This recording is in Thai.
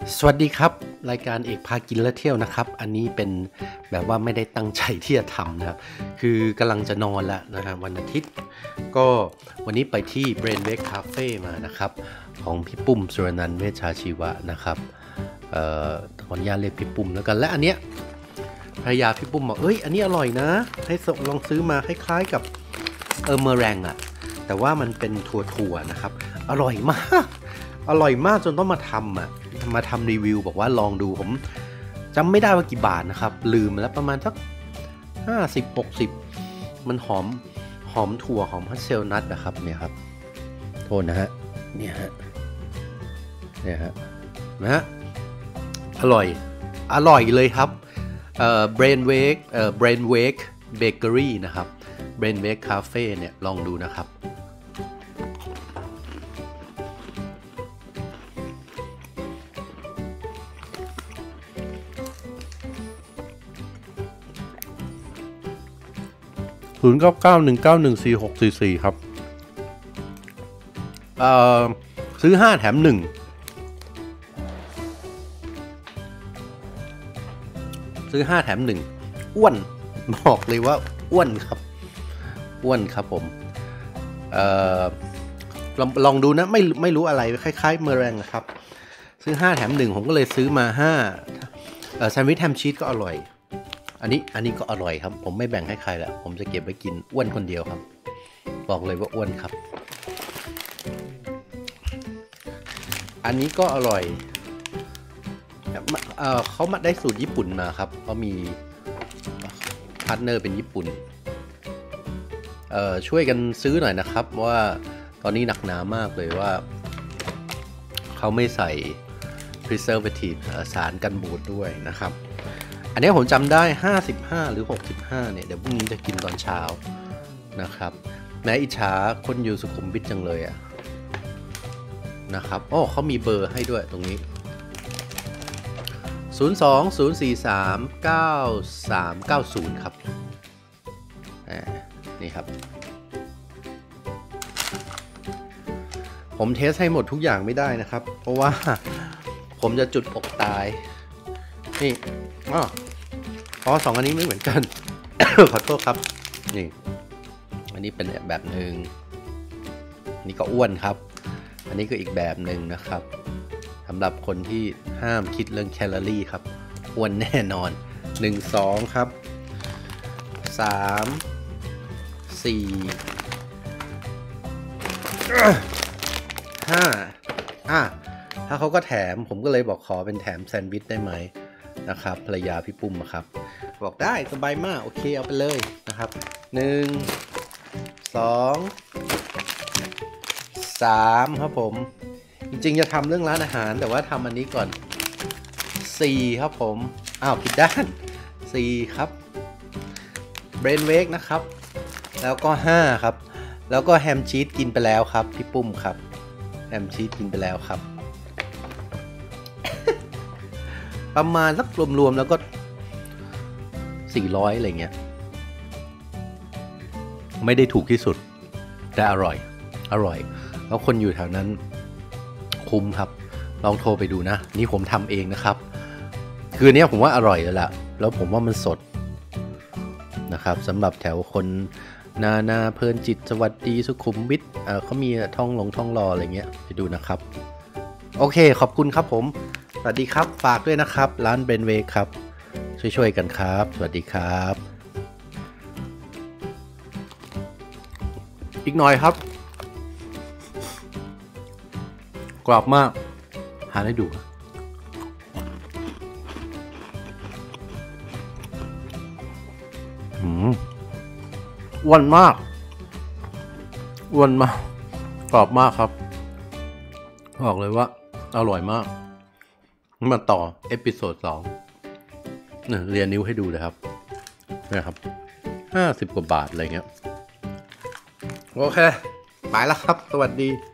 สวัสดีครับรายการเอกพากินและเที่ยวนะครับอันนี้เป็นแบบว่าไม่ได้ตั้งใจที่จะทำนะครับคือกำลังจะนอนแล้วนะครับวันอาทิตย์ก็วันนี้ไปที่ Brainwake Cafe มานะครับของพี่ปุ้มสุรนันท์เวชชาชีวะนะครับขออนุญาตเรียกพี่ปุ้มแล้วกันและอันเนี้ยภรรยาพี่ปุ้มบอกอันนี้อร่อยนะให้ลองซื้อมาคล้ายๆกับเมอแรงอ่ะแต่ว่ามันเป็นถั่วนะครับอร่อยมากจนต้องมาทำรีวิวบอกว่าลองดูผมจำไม่ได้ว่ากี่บาทนะครับลืมแล้วประมาณสัก50-60มันหอมถั่วหอมฮัสเซลนัทนะครับเนี่ยครับโทษนะฮะเนี่ยฮะนะฮะอร่อยเลยครับBrainwake Bakery นะครับ Brainwake Cafe เนี่ยลองดูนะครับ0991914644ครับซื้อ5แถม1ซื้อ5แถม1อ้วนบอกเลยว่าอ้วนครับผมลองดูนะไม่รู้อะไรคล้ายๆเมอแรงนะครับซื้อ5แถม1ผมก็เลยซื้อมา5แซนด์วิชแฮมชีสก็อร่อยอันนี้ก็อร่อยครับผมไม่แบ่งให้ใครละผมจะเก็บไว้กินอ้วนคนเดียวครับบอกเลยว่าอ้วนครับอันนี้ก็อร่อยเขามาได้สูตรญี่ปุ่นมาครับเขามีพาร์ทเนอร์เป็นญี่ปุ่นช่วยกันซื้อหน่อยนะครับว่าตอนนี้หนักหนามากเลยว่าเขาไม่ใส่ preservative สารกันบูดด้วยนะครับอันนี้ผมจำได้55หรือ65เนี่ยเดี๋ยวพรุ่งนี้จะกินตอนเช้านะครับแม้อิจฉาคนอยู่สุขุมวิทจังเลยอะนะครับเขามีเบอร์ให้ด้วยตรงนี้020439390ครับนี่ครับผมเทสให้หมดทุกอย่างไม่ได้นะครับเพราะว่าผมจะจุดอกตายนี่สองอันนี้ไม่เหมือนกัน ขอโทษครับนี่อันนี้เป็นแบบหนึ่งนี่ก็อ้วนครับอันนี้ก็อีกแบบหนึ่งนะครับสำหรับคนที่ห้ามคิดเรื่องแคลอรี่ครับอ้วนแน่นอน1 2ครับ3 4 5ถ้าเขาก็แถมผมก็เลยบอกขอเป็นแถมแซนด์วิชได้ไหมนะครับภรรยาพี่ปุ้มครับบอกได้สบายมากโอเคเอาไปเลยนะครับ1 2 3ครับผมจริงๆจะทำเรื่องร้านอาหารแต่ว่าทำอันนี้ก่อน4ครับผมผิดด้าน4ครับ Brainwake นะครับแล้วก็5ครับแล้วก็แฮมชีสกินไปแล้วครับพี่ปุ้มครับแฮมชีสกินไปแล้วครับ ประมาณสักรวมๆแล้วก็400อะไรเงี้ยไม่ได้ถูกที่สุดแต่อร่อยแล้วคนอยู่แถวนั้นคุ้มครับลองโทรไปดูนะนี่ผมทำเองนะครับคือเนี้ยผมว่าอร่อยแล้วผมว่ามันสดนะครับสำหรับแถวคนนาเพลินจิตสวัสดีสุขุมวิทเขามีท่องรออะไรเงี้ยไปดูนะครับโอเคขอบคุณครับผมสวัสดีครับฝากด้วยนะครับร้าน Brainwake ครับช่วยกันครับสวัสดีครับอีกหน่อยครับกรอบมากหาให้ดูอ้วนมากกรอบมากครับบอกเลยว่าอร่อยมากมาต่อเอพิโซด2เรียนนิ้วให้ดูเลยครับนะครับ50 กว่าบาทอะไรเงี้ยโอเคไปแล้วครับสวัสดี